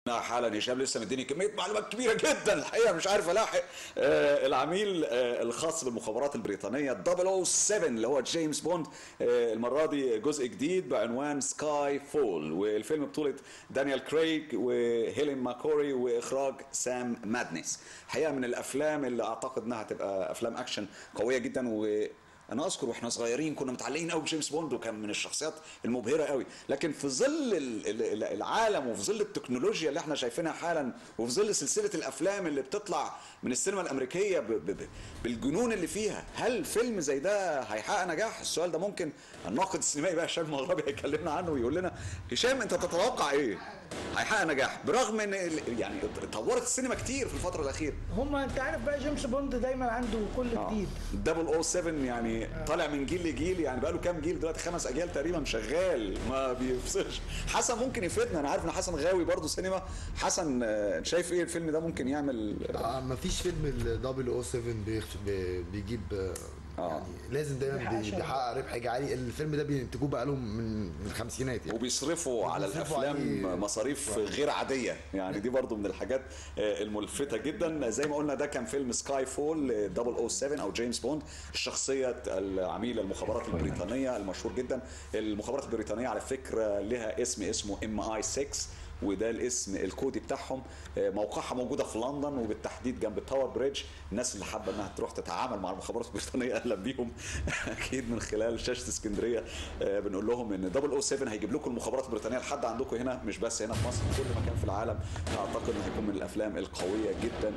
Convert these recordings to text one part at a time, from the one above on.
حالا هشام لسه مديني كميه معلومات كبيره جدا الحقيقه مش عارف الاحق. العميل الخاص بالمخابرات البريطانيه 007 اللي هو جيمس بوند. المره دي جزء جديد بعنوان سكاي فول، والفيلم بطوله دانيال كريج وهيلين ماكوري واخراج سام مادنس. الحقيقه من الافلام اللي اعتقد انها هتبقى افلام اكشن قويه جدا. انا اذكر واحنا صغيرين كنا متعلقين قوي بجيمس بوند وكان من الشخصيات المبهره قوي، لكن في ظل العالم وفي ظل التكنولوجيا اللي احنا شايفينها حالا وفي ظل سلسله الافلام اللي بتطلع من السينما الامريكيه بالجنون اللي فيها، هل فيلم زي ده هيحقق نجاح؟ السؤال ده ممكن الناقد السينمائي بقى هشام المغربي هيكلمنا عنه ويقول لنا. هشام انت تتوقع ايه؟ هيحقق نجاح برغم ان يعني اتطورت السينما كتير في الفتره الاخيره. انت عارف بقى جيمس بوند دايما عنده كل جديد. 007 يعني طالع من جيل لجيل، يعني بقى له كام جيل دلوقتي؟ 5 اجيال تقريبا شغال ما بيفصلش. حسن ممكن يفيدنا، انا عارف ان حسن غاوي برضه سينما. حسن شايف ايه الفيلم ده ممكن يعمل؟ ما فيش فيلم ال 007 بيجيب يعني لازم دايما بيحقق ربح عالي. الفيلم ده بينتجوه بقى لهم من الخمسينات يعني، وبيصرفوا على الافلام مصاريف غير عاديه يعني. دي برضو من الحاجات الملفته جدا. زي ما قلنا ده كان فيلم سكاي فول 007 او جيمس بوند، شخصيه العميل المخابرات البريطانيه المشهور جدا. المخابرات البريطانيه على فكره لها اسمه MI6، وده الاسم الكودي بتاعهم. موقعها موجوده في لندن وبالتحديد جنب التاور بريدج. الناس اللي حابه انها تروح تتعامل مع المخابرات البريطانيه اهلا بيهم اكيد من خلال شاشه اسكندريه. بنقول لهم ان 007 هيجيب لكم المخابرات البريطانيه لحد عندكم هنا، مش بس هنا في مصر، في كل مكان في العالم. اعتقد انه هيكون من الافلام القويه جدا.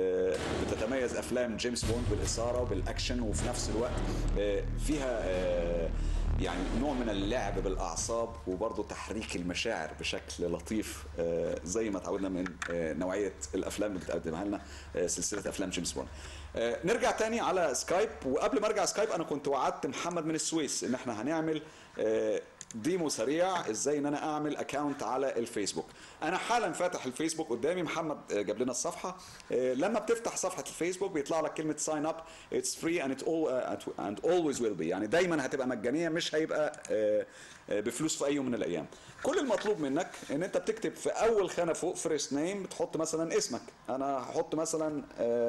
بتتميز افلام جيمس بوند بالاثاره وبالاكشن، وفي نفس الوقت فيها يعني نوع من اللعب بالاعصاب وبرضه تحريك المشاعر بشكل لطيف، زي ما تعودنا من نوعيه الافلام اللي بتقدمها لنا سلسله افلام جيمس بوند. نرجع تاني على سكايب، وقبل ما ارجع سكايب انا كنت وعدت محمد من السويس ان احنا هنعمل ديمو سريع ازاي ان انا اعمل اكاونت على الفيسبوك. انا حالا فاتح الفيسبوك قدامي، محمد جاب لنا الصفحه. لما بتفتح صفحه الفيسبوك بيطلع لك كلمه ساين اب، اتس فري اند اولويز ويل بي، يعني دايما هتبقى مجانيه، مش هيبقى بفلوس في اي يوم من الايام. كل المطلوب منك ان انت بتكتب في اول خانه فوق فيرست نيم، بتحط مثلا اسمك. انا هحط مثلا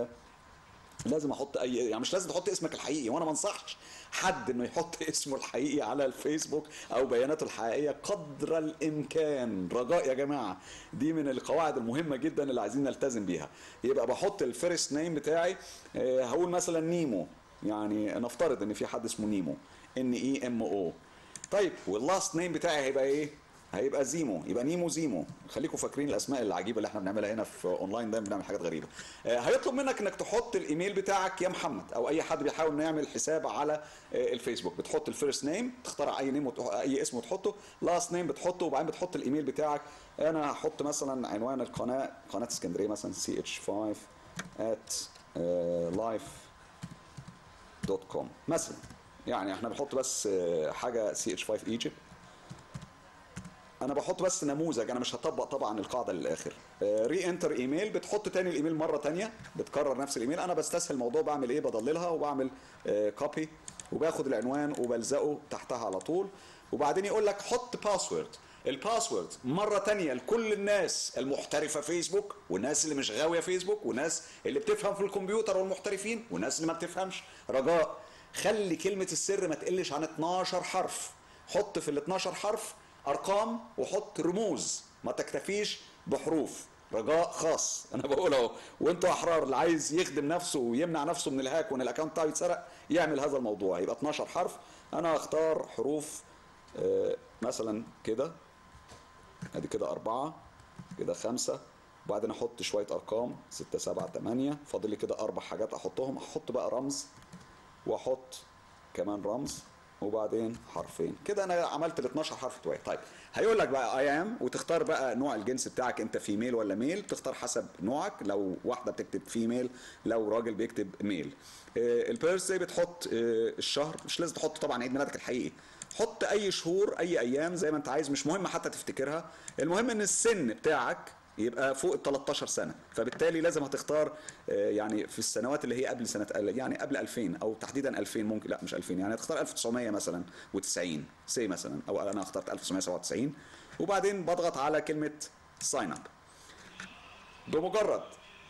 لازم احط يعني مش لازم تحط اسمك الحقيقي، وانا ما انصحش حد انه يحط اسمه الحقيقي على الفيسبوك او بياناته الحقيقيه قدر الامكان. رجاء يا جماعه، دي من القواعد المهمه جدا اللي عايزين نلتزم بيها. يبقى بحط الفيرست نيم بتاعي، هقول مثلا نيمو، يعني نفترض ان في حد اسمه نيمو NEMO. طيب واللاست نيم بتاعي هيبقى ايه؟ هيبقى زيمو، يبقى نيمو زيمو. خليكم فاكرين الاسماء العجيبه اللي احنا بنعملها هنا في اونلاين، دايما بنعمل حاجات غريبه. هيطلب منك انك تحط الايميل بتاعك يا محمد، او اي حد بيحاول انه يعمل حساب على الفيسبوك. بتحط الفيرست نيم، تختار اي نيم اي اسم وتحطه، لاست نيم بتحطه، وبعدين بتحط الايميل بتاعك. انا هحط مثلا عنوان القناه قناه اسكندريه مثلا ch5@life.com مثلا. يعني احنا بنحط بس حاجه CH5 Egypt. انا بحط بس نموذج، انا مش هطبق طبعا القاعده للاخر. ري انتر ايميل، بتحط تاني الايميل مره تانية، بتكرر نفس الايميل. انا بستسهل الموضوع، بعمل ايه؟ بضللها وبعمل كوبي، وباخد العنوان وبلزقه تحتها على طول. وبعدين يقول لك حط باسورد. الباسورد مره تانية لكل الناس المحترفه فيسبوك، والناس اللي مش غاويه فيسبوك، والناس اللي بتفهم في الكمبيوتر، والمحترفين، والناس اللي ما بتفهمش. رجاء خلي كلمه السر ما تقلش عن 12 حرف. حط في ال 12 حرف ارقام وحط رموز، ما تكتفيش بحروف. رجاء خاص انا بقول اهو، وانتوا احرار. اللي عايز يخدم نفسه ويمنع نفسه من الهاك وان الاكونت بتاعه يتسرق يعمل هذا الموضوع. يبقى 12 حرف. انا هختار حروف مثلا كده، ادي كده 4، كده 5، وبعدين احط شويه ارقام 6 7 8. فاضل لي كده 4 حاجات احطهم. احط بقى رمز، واحط كمان رمز، وبعدين حرفين. كده انا عملت ال 12 حرف بتوعي. طيب هيقول لك بقى اي ام، وتختار بقى نوع الجنس بتاعك، انت فيميل ولا ميل. تختار حسب نوعك، لو واحده بتكتب فيميل، لو راجل بيكتب ميل. البيرث بتحط الشهر، مش لازم تحط طبعا عيد ميلادك الحقيقي. حط اي شهور اي ايام زي ما انت عايز، مش مهم حتى تفتكرها. المهم ان السن بتاعك يبقى فوق ال 13 سنه، فبالتالي لازم هتختار يعني في السنوات اللي هي قبل سنه، يعني قبل 2000 او تحديدا 2000. ممكن لا مش 2000، يعني هتختار 1900 مثلا و90 مثلا، او انا اخترت 1997. وبعدين بضغط على كلمه ساين اب. بمجرد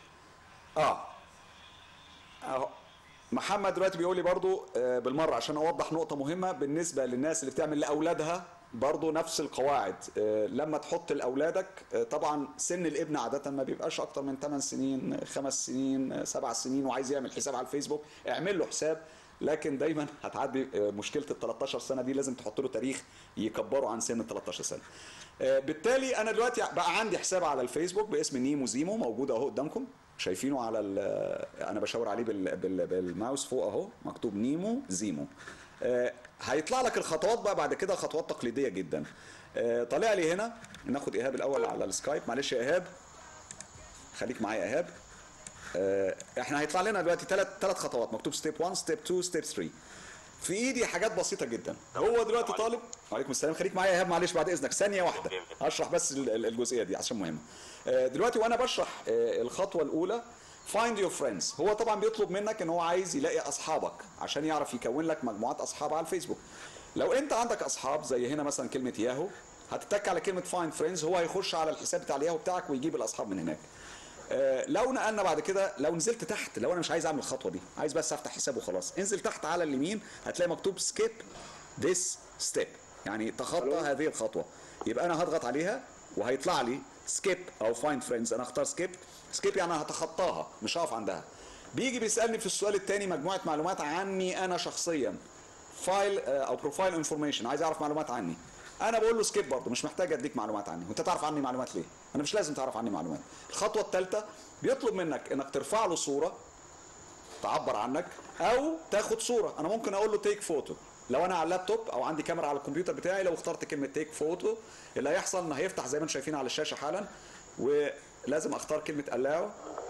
اهو محمد دلوقتي بيقول لي برضو بالمره عشان اوضح نقطه مهمه بالنسبه للناس اللي بتعمل لاولادها، برضو نفس القواعد. لما تحط لاولادك طبعا سن الابن عاده ما بيبقاش اكتر من 8 سنين 5 سنين 7 سنين وعايز يعمل حساب على الفيسبوك، اعمل له حساب. لكن دايما هتعدي مشكله ال 13 سنه دي، لازم تحط له تاريخ يكبره عن سن ال 13 سنه. بالتالي انا دلوقتي بقى عندي حساب على الفيسبوك باسم نيمو زيمو، موجود اهو قدامكم، شايفينه على انا بشاور عليه بالماوس فوق اهو، مكتوب نيمو زيمو. هيطلع لك الخطوات بقى بعد كده، خطوات تقليديه جدا. طالع لي هنا، ناخد ايهاب الاول على السكايب. معلش يا ايهاب، خليك معايا يا ايهاب. احنا هيطلع لنا دلوقتي ثلاث خطوات، مكتوب ستيب 1 ستيب 2 ستيب 3. في ايدي حاجات بسيطه جدا. هو دلوقتي طالب. وعليكم السلام، خليك معايا يا ايهاب معلش بعد اذنك ثانيه واحده هشرح بس الجزئيه دي عشان مهمه. دلوقتي وانا بشرح الخطوه الاولى find your friends، هو طبعا بيطلب منك ان هو عايز يلاقي اصحابك عشان يعرف يكون لك مجموعات اصحاب على الفيسبوك. لو انت عندك اصحاب زي هنا مثلا كلمه ياهو، هتتك على كلمه find friends، هو هيخش على الحساب بتاع الياهو بتاعك ويجيب الاصحاب من هناك. لو نقلنا بعد كده، لو نزلت تحت، لو انا مش عايز اعمل الخطوه دي، عايز بس افتح حساب وخلاص، انزل تحت على اليمين هتلاقي مكتوب skip this step، يعني تخطى هذه الخطوه. يبقى انا هضغط عليها وهيطلع لي skip او find friends، انا اختار skip يعني انا هتخطاها مش هقف عندها. بيجي بيسالني في السؤال الثاني مجموعه معلومات عني انا شخصيا، فايل او بروفايل انفورميشن، عايز اعرف معلومات عني. انا بقول له سكيب برضه، مش محتاج اديك معلومات عني، وانت تعرف عني معلومات ليه؟ انا مش لازم تعرف عني معلومات. الخطوه الثالثه بيطلب منك انك ترفع له صوره تعبر عنك او تاخد صوره. انا ممكن اقول له تيك فوتو، لو انا على اللابتوب او عندي كاميرا على الكمبيوتر بتاعي، لو اخترت كلمه تيك فوتو اللي هيحصل ان هيفتح زي ما انتم شايفين على الشاشه حالا، ولازم اختار كلمه allow،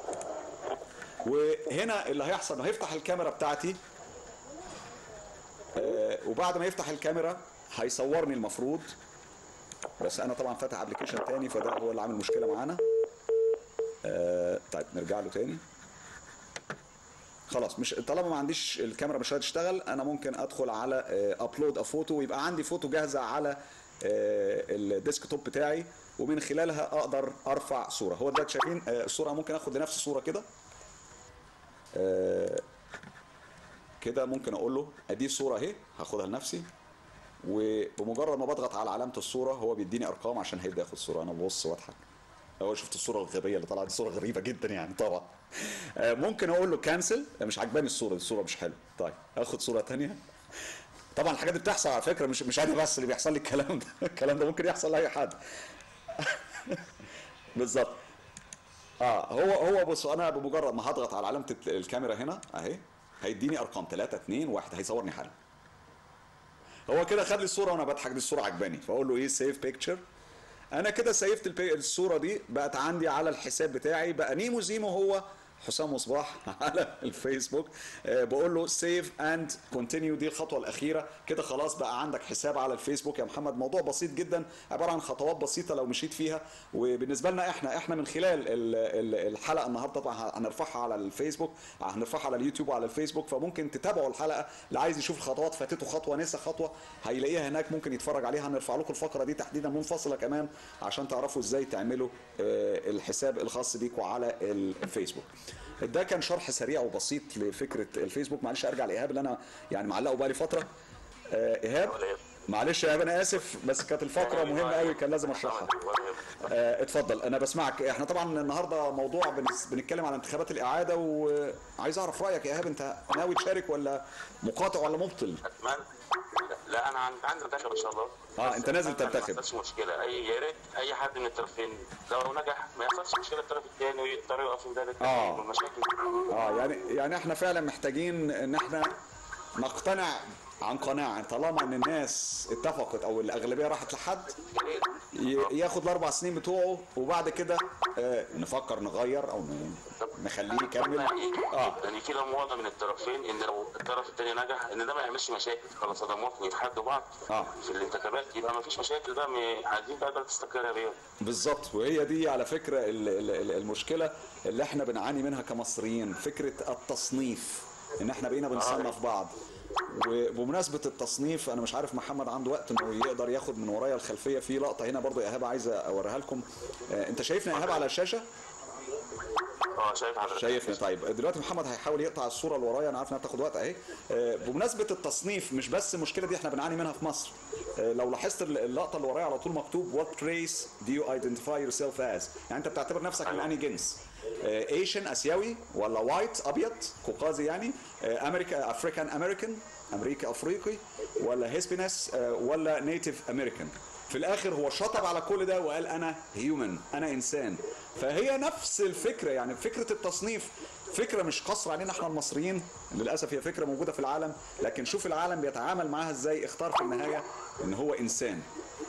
وهنا اللي هيحصل انه هيفتح الكاميرا بتاعتي، وبعد ما يفتح الكاميرا هيصورني المفروض، بس انا طبعا فاتح ابلكيشن تاني فده هو اللي عامل مشكله معانا. طيب نرجع له تاني. خلاص، مش طالما ما عنديش الكاميرا مش هتشتغل، انا ممكن ادخل على ابلود افوتو ويبقى عندي فوتو جاهزه على الديسكتوب بتاعي، ومن خلالها اقدر ارفع صوره. هو دلوقتي شايفين الصوره، ممكن اخد لنفسي صوره كده كده، ممكن اقول له ادي صوره اهي هاخدها لنفسي، وبمجرد ما بضغط على علامه الصوره هو بيديني ارقام عشان هيبدا ياخد صوره. انا ببص واضحك اهو، شفت الصوره الغبيه اللي طلعت، صوره غريبه جدا يعني طبعا. ممكن اقول له كانسل، مش عجباني الصوره، الصوره مش حلوه، طيب اخد صوره ثانيه. طبعا الحاجات دي بتحصل على فكره، مش انا بس اللي بيحصل لي الكلام ده، الكلام ده ممكن يحصل لاي حد. بالظبط. هو بص، انا بمجرد ما هضغط على علامه الكاميرا هنا اهي هيديني ارقام 3 2 1، هيصورني حالا. هو كده خد لي الصوره وانا بضحك، دي الصوره عجباني، فاقول له ايه سيف بيكتشر. انا كده سيفت الصوره دي، بقت عندي على الحساب بتاعي، بقى نيمو زيمو هو حسام مصباح على الفيسبوك. بقول له سيف اند كونتينيو، دي الخطوه الاخيره كده، خلاص بقى عندك حساب على الفيسبوك يا محمد. موضوع بسيط جدا، عباره عن خطوات بسيطه لو مشيت فيها. وبالنسبه لنا احنا من خلال الحلقه النهارده طبعا هنرفعها على الفيسبوك، هنرفعها على اليوتيوب وعلى الفيسبوك، فممكن تتابعوا الحلقه. اللي عايز يشوف الخطوات فاتته خطوه نسى خطوه هيلاقيها هناك، ممكن يتفرج عليها. هنرفع لكم الفقره دي تحديدا منفصله كمان عشان تعرفوا ازاي تعملوا الحساب الخاص بيكم على الفيسبوك. ده كان شرح سريع وبسيط لفكره الفيسبوك. معلش ارجع لايهاب اللي انا يعني معلقه بقالي فتره. ايهاب معلش يا ايهاب انا اسف، بس كانت الفقره مهمه قوي كان لازم اشرحها. اتفضل انا بسمعك. احنا طبعا النهارده موضوع بنتكلم عن انتخابات الاعاده، وعايز اعرف رايك يا ايهاب، انت ناوي تشارك ولا مقاطع ولا مبطل؟ لا انا عندي انتخب ان شاء الله. انت نازل تنتخب؟ ما فيش مشكله، يا ريت اي حد من الطرفين لو نجح ما يحصلش مشكله الطرف الثاني ويقدروا يقفوا في ذلك المشاكل. يعني احنا فعلا محتاجين ان احنا نقتنع عن قناعه، طالما ان الناس اتفقت او الاغلبيه راحت لحد ياخد ال4 سنين بتوعه، وبعد كده نفكر نغير او نخليه يكمل. يعني في مواضع من الطرفين ان لو الطرف الثاني نجح ان ده ما يعملش مشاكل، خلاص ده موافق يتحدوا بعض في الانتخابات، يبقى ما فيش مشاكل بقى، عايزين بقى تستقر يا بيه. بالظبط، وهي دي على فكره المشكله اللي احنا بنعاني منها كمصريين، فكره التصنيف، ان احنا بقينا بنصنف بعض. وبمناسبه التصنيف، انا مش عارف محمد عنده وقت انه يقدر ياخد من ورايا الخلفيه في لقطه هنا برضو يا ايهاب عايز اوريها لكم. انت شايفنا يا ايهاب على الشاشه؟ شايف حضرتك. شايفني. طيب دلوقتي محمد هيحاول يقطع الصوره اللي ورايا، انا عارف انها بتاخد وقت اهي. بمناسبه التصنيف، مش بس المشكله دي احنا بنعاني منها في مصر. لو لاحظت اللقطه اللي ورايا على طول مكتوب what race do you identify yourself as، يعني انت بتعتبر نفسك من انهي جنس؟ ايشن اسيوي، ولا وايت ابيض قوقازي يعني، امريكا افريكان امريكان امريكا افريقي، ولا هيسبينس، ولا نيتيف امريكان؟ في الاخر هو شطب على كل ده وقال انا هيومن، انا انسان. فهي نفس الفكره، يعني فكره التصنيف فكره مش قصر علينا احنا المصريين، للاسف هي فكره موجوده في العالم، لكن شوف العالم بيتعامل معاها ازاي. اختار في النهايه ان هو انسان.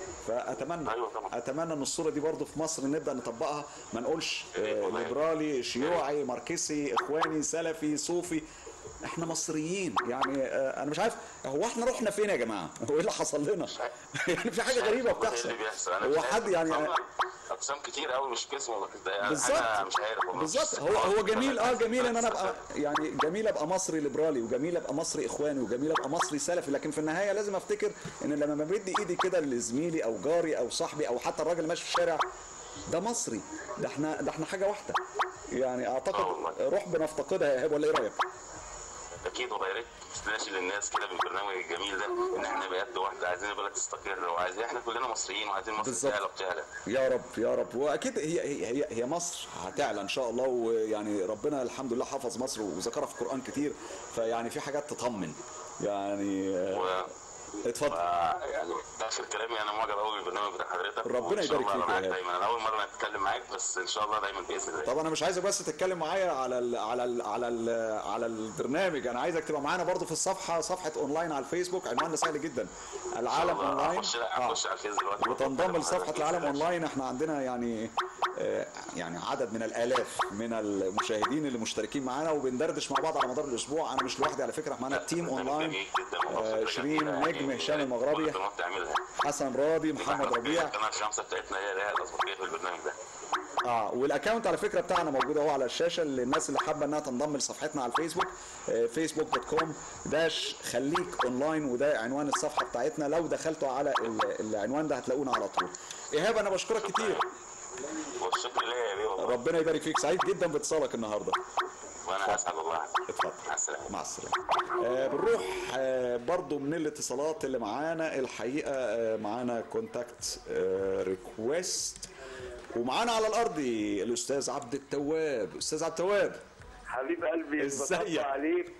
اتمنى ان الصوره دي برضو في مصر نبدا نطبقها، ما نقولش ليبرالي شيوعي ماركسي اخواني سلفي صوفي، احنا مصريين. يعني انا مش عارف هو احنا رحنا فين يا جماعه؟ هو ايه اللي حصل لنا؟ يعني في حاجه غريبه بتحصل. هو حد يعني اقسام كتير قوي مش قسم بالظبط. انا مش عارف والله. بالظبط. هو جميل جميل ان انا ابقى يعني جميل ابقى مصري ليبرالي، وجميل ابقى مصري اخواني، وجميل ابقى مصري سلفي، لكن في النهايه لازم افتكر ان لما بمد ايدي كده لزميلي او جاري او صاحبي او حتى الراجل ماشي في الشارع ده مصري، ده احنا حاجه واحده. يعني اعتقد روح بنفتقدها يا ايهاب، ولا ايه رايك؟ اكيد والله. يا ريت ناشي للناس كده بالبرنامج الجميل ده ان احنا بجد واحده، عايزين البلد تستقر، وعايزين احنا كلنا مصريين وعايزين مصر تعلى وتعلى. يا رب يا رب. واكيد هي مصر هتعلى ان شاء الله. ويعني ربنا الحمد لله حفظ مصر وذكرها في القران كتير، فيعني في حاجات تطمن يعني. اتفضل. يعني ده اخر كلامي، انا معجب قوي بالبرنامج بتاع حضرتك، ربنا يبارك فيك يا دايما. انا اول مره اتكلم معاك، بس ان شاء الله دايما باذن الله. طب انا مش عايزك بس تتكلم معايا على البرنامج، انا عايزك تبقى معانا برضو في الصفحه، صفحه اونلاين على الفيسبوك، عنواننا سهل جدا، العالم اونلاين. اخش على الفيس دلوقتي وتنضم لصفحه العالم اونلاين. احنا عندنا يعني عدد من الالاف من المشاهدين اللي مشتركين معانا، وبندردش مع بعض على مدار الاسبوع. انا مش لوحدي على فكره، معانا تيم اونلاين، شيرين نجم، هشام المغربي، حسن راضي، محمد ربيع. القناه الشمسه بتاعتنا هي الاسبوعيه في البرنامج ده. والاكونت على فكره بتاعنا موجود اهو على الشاشه للناس اللي حابه انها تنضم لصفحتنا على الفيسبوك، facebook.com/خليك اونلاين، وده عنوان الصفحه بتاعتنا. لو دخلتوا على العنوان ده هتلاقونا على طول. ايهاب انا بشكرك كتير. والشكر ليا يا بيه والله. ربنا يبارك فيك، سعيد جدا باتصالك النهارده. وانا اسعد والله. اتفضل. مع السلامه. مع السلامه. بنروح برضو من الاتصالات اللي معانا الحقيقه، معانا كونتاكت ريكويست، ومعانا على الارض الاستاذ عبد التواب. استاذ عبد التواب حبيب قلبي، ازيك؟ عليك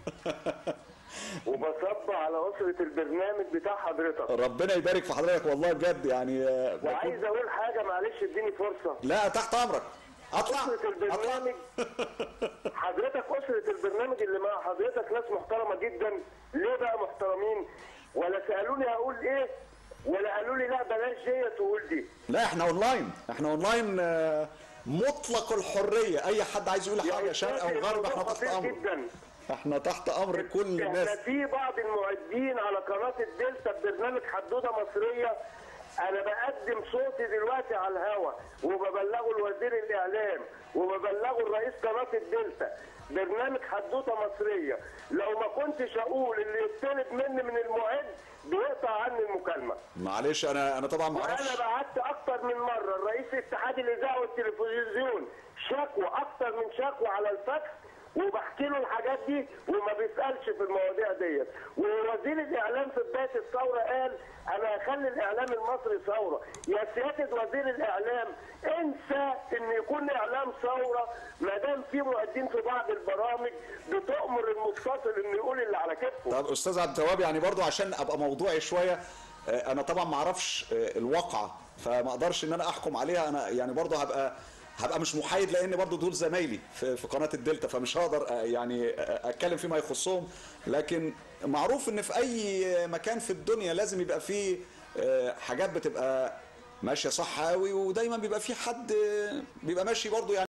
وبصب على أسرة البرنامج بتاع حضرتك. ربنا يبارك في حضرتك والله بجد يعني. وعايز اقول حاجه، معلش اديني فرصه. لا تحت امرك، اطلع. أسرة البرنامج حضرتك، أسرة البرنامج اللي مع حضرتك ناس محترمه جدا. ليه بقى محترمين؟ ولا سالوني هقول ايه، ولا قالوا لي لا بلاش ديت وقول دي. لا احنا اونلاين، احنا اونلاين مطلق الحريه، اي حد عايز يقول حاجه شرق او غرب احنا تحت امر. احنا تحت امر كل الناس. احنا في بعض المعدين على قناه الدلتا ببرنامج حدوده مصريه، انا بقدم صوتي دلوقتي على الهوا وببلغه لوزير الاعلام وببلغه لرئيس قناه الدلتا، برنامج حدوته مصريه لو ما كنتش اقول اللي يطلب مني من المعد بيقطع عني المكالمه. معلش انا طبعا ما اعرفش. وانا بعت اكتر من مره لرئيس اتحاد الاذاعه والتلفزيون شكوى، اكتر من شكوى على الفاكس، وبحكي له الحاجات دي وما بيسالش في المواضيع ديت. ووزير الاعلام في بدايه الثوره قال انا هخلي الاعلام المصري ثوره. يا سياده وزير الاعلام انسى ان يكون اعلام ثوره ما دام في مؤدين في بعض البرامج بتؤمر المتصل انه يقول اللي على كتفه. طب استاذ عبد التواب، يعني برضو عشان ابقى موضوعي شويه، انا طبعا ما اعرفش الواقعه، فما اقدرش ان انا احكم عليها. انا يعني برضو هبقى مش محايد، لان برضو دول زمايلي في قناه الدلتا، فمش هقدر يعني اتكلم فيما يخصهم. لكن معروف ان في اي مكان في الدنيا لازم يبقى فيه حاجات بتبقى ماشيه صح قوي، ودايما بيبقى في حد بيبقى ماشي برضو يعني